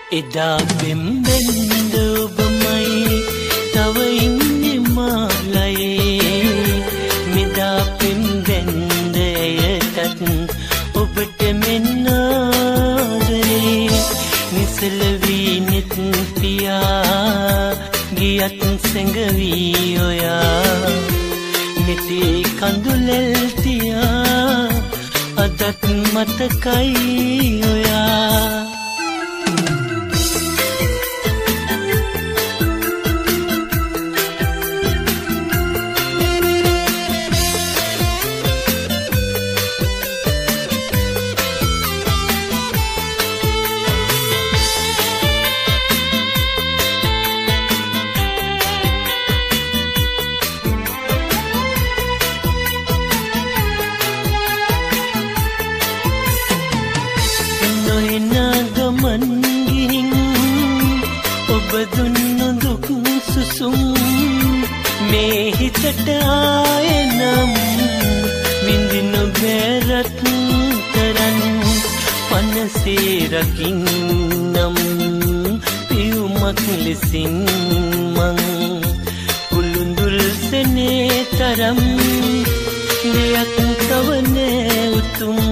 එදා පෙම්බෙන්ද ඔබමයි තව ඉන්නේ මාලයේ මෙදා පෙම්බෙන්ද එයටත් ඔබට මෙන්න ආදරේ නිසල වී නිත් පියා ගියත් සැඟවි ඔයා මෙතේ කඳුලෙල් තියා අදත් මතකයි ඔයා දුන්නු දුක් සුසුම් මේ හිතට ආයෙනම් විඳින බැරත් තරන් පනසේ රකින්නම් පියුමක් ලෙසින් මං කුළුඳුල් සෙනේ තරම් දෙයක් තවනේ උතුම්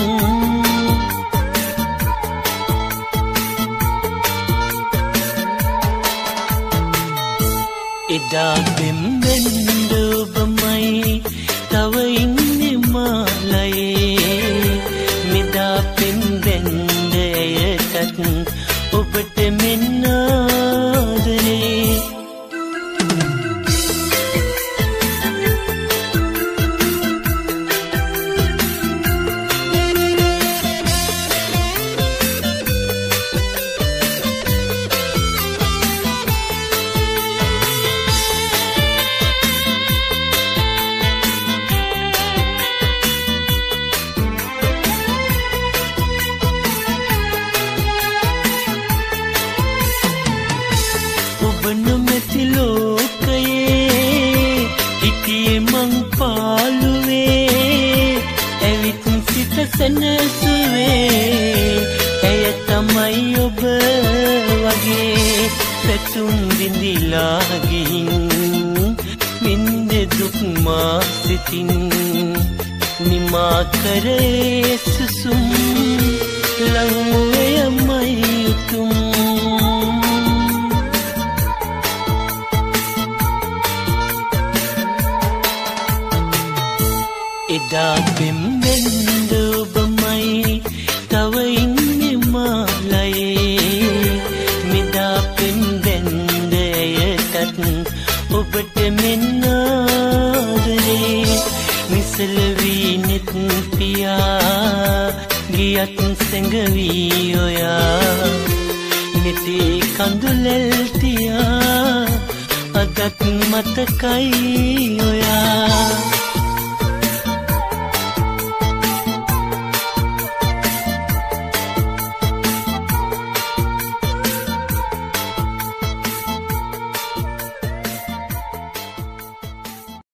එදා පෙම්බෙන්ද ඔබමයි තව ඉන්නේ මාලයේ මෙදා පෙම්බෙන්ද එයටත් ඔබට මෙන්න ආදරේ නොමැති ලෝකයේ හිටියේ මං පාළුවේ ඇවිත් සිත සැනසුවේ ඇය තමයි ඔබ වගේ පැතුම් විඳිලා ගිහින් විඳ දුක් මා සිතින් නිමා කරේ සුසුම් ලංමුවේ යමයි උතුම් එදා පෙම්බෙන්ද ඔබමයි තව ඉන්නේ මාලයේ මෙදා පෙම්බෙන්ද එයටත් ඔබට මෙන්න ආදරේ නිසල වී නිත් පියා ගියත් සැඟවි ඔයා මෙතේ කඳුලෙල් තියා අදත් මතකයි ඔයා